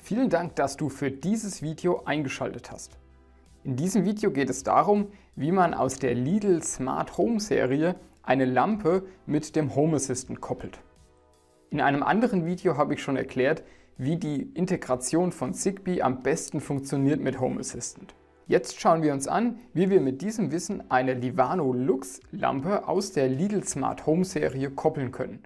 Vielen Dank, dass du für dieses Video eingeschaltet hast. In diesem Video geht es darum, wie man aus der Lidl Smart Home Serie eine Lampe mit dem Home Assistant koppelt. In einem anderen Video habe ich schon erklärt, wie die Integration von Zigbee am besten funktioniert mit Home Assistant. Jetzt schauen wir uns an, wie wir mit diesem Wissen eine Livano Lux Lampe aus der Lidl Smart Home Serie koppeln können.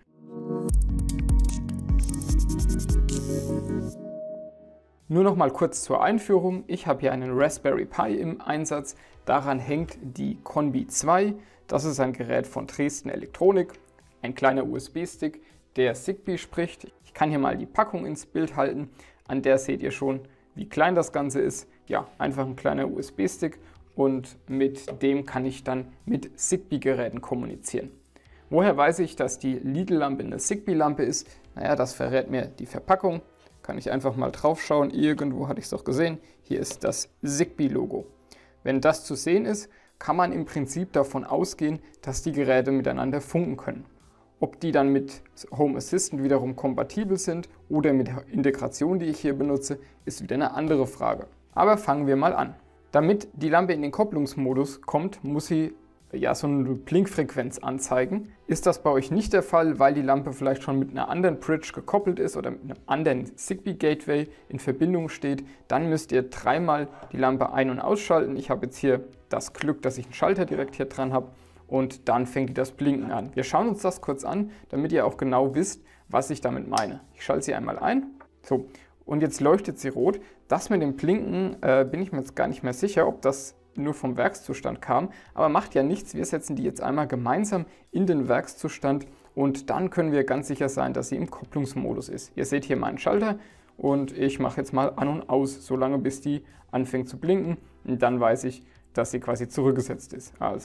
Nur noch mal kurz zur Einführung. Ich habe hier einen Raspberry Pi im Einsatz. Daran hängt die Conbi 2. Das ist ein Gerät von Dresden Elektronik. Ein kleiner USB-Stick, der Zigbee spricht. Ich kann hier mal die Packung ins Bild halten. An der seht ihr schon, wie klein das Ganze ist. Ja, einfach ein kleiner USB-Stick und mit dem kann ich dann mit Zigbee-Geräten kommunizieren. Woher weiß ich, dass die Lidl-Lampe eine Zigbee-Lampe ist? Naja, das verrät mir die Verpackung. Kann ich einfach mal drauf schauen. Irgendwo hatte ich es doch gesehen. Hier ist das Zigbee-Logo. Wenn das zu sehen ist, kann man im Prinzip davon ausgehen, dass die Geräte miteinander funken können. Ob die dann mit Home Assistant wiederum kompatibel sind oder mit der Integration, die ich hier benutze, ist wieder eine andere Frage. Aber fangen wir mal an. Damit die Lampe in den Kopplungsmodus kommt, muss sie so eine Blinkfrequenz anzeigen. Ist das bei euch nicht der Fall, weil die Lampe vielleicht schon mit einer anderen Bridge gekoppelt ist oder mit einem anderen Zigbee Gateway in Verbindung steht, dann müsst ihr dreimal die Lampe ein- und ausschalten. Ich habe jetzt hier das Glück, dass ich einen Schalter direkt hier dran habe und dann fängt die das Blinken an. Wir schauen uns das kurz an, damit ihr auch genau wisst, was ich damit meine. Ich schalte sie einmal ein. So, und jetzt leuchtet sie rot. Das mit dem Blinken bin ich mir jetzt gar nicht mehr sicher, ob das nur vom Werkszustand kam, aber macht ja nichts. Wir setzen die jetzt einmal gemeinsam in den Werkszustand und dann können wir ganz sicher sein, dass sie im Kopplungsmodus ist. Ihr seht hier meinen Schalter und ich mache jetzt mal an und aus, solange bis die anfängt zu blinken und dann weiß ich, dass sie quasi zurückgesetzt ist. Also.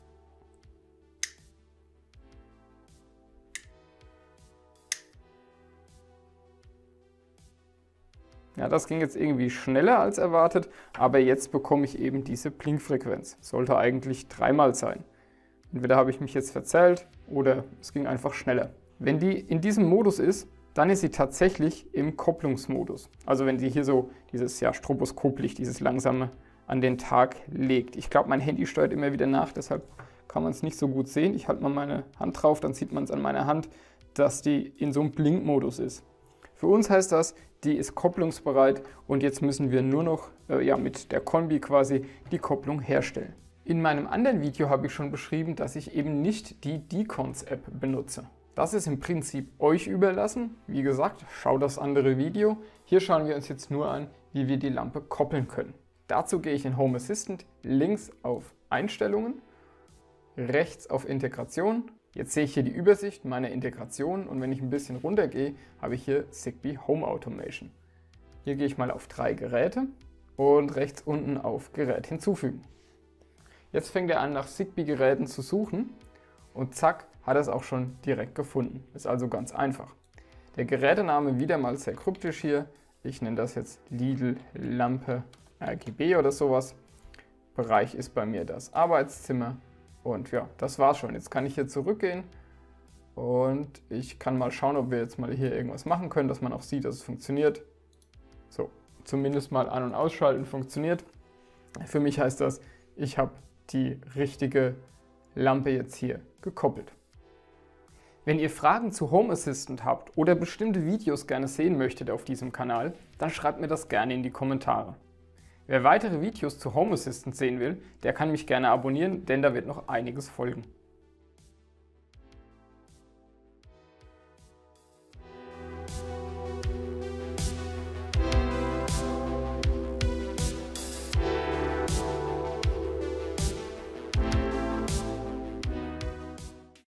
Ja, das ging jetzt irgendwie schneller als erwartet, aber jetzt bekomme ich eben diese Blinkfrequenz. Sollte eigentlich dreimal sein. Entweder habe ich mich jetzt verzählt oder es ging einfach schneller. Wenn die in diesem Modus ist, dann ist sie tatsächlich im Kopplungsmodus. Also wenn sie hier so dieses Stroboskoplicht, dieses langsame an den Tag legt. Ich glaube, mein Handy steuert immer wieder nach, deshalb kann man es nicht so gut sehen. Ich halte mal meine Hand drauf, dann sieht man es an meiner Hand, dass die in so einem Blinkmodus ist. Für uns heißt das, die ist kopplungsbereit und jetzt müssen wir nur noch mit der Conbi quasi die Kopplung herstellen. In meinem anderen Video habe ich schon beschrieben, dass ich eben nicht die Decons-App benutze. Das ist im Prinzip euch überlassen. Wie gesagt, schaut das andere Video. Hier schauen wir uns jetzt nur an, wie wir die Lampe koppeln können. Dazu gehe ich in Home Assistant, links auf Einstellungen, rechts auf Integration. Jetzt sehe ich hier die Übersicht meiner Integration und wenn ich ein bisschen runter gehe, habe ich hier Zigbee Home Automation. Hier gehe ich mal auf 3 Geräte und rechts unten auf Gerät hinzufügen. Jetzt fängt er an, nach Zigbee-Geräten zu suchen und zack, hat er es auch schon direkt gefunden. Ist also ganz einfach. Der Gerätename wieder mal sehr kryptisch hier. Ich nenne das jetzt Lidl Lampe RGB oder sowas. Bereich ist bei mir das Arbeitszimmer. Und ja, das war's schon. Jetzt kann ich hier zurückgehen und ich kann mal schauen, ob wir jetzt mal hier irgendwas machen können, dass man auch sieht, dass es funktioniert. So, zumindest mal an- und ausschalten funktioniert. Für mich heißt das, ich habe die richtige Lampe jetzt hier gekoppelt. Wenn ihr Fragen zu Home Assistant habt oder bestimmte Videos gerne sehen möchtet auf diesem Kanal, dann schreibt mir das gerne in die Kommentare. Wer weitere Videos zu Home Assistant sehen will, der kann mich gerne abonnieren, denn da wird noch einiges folgen.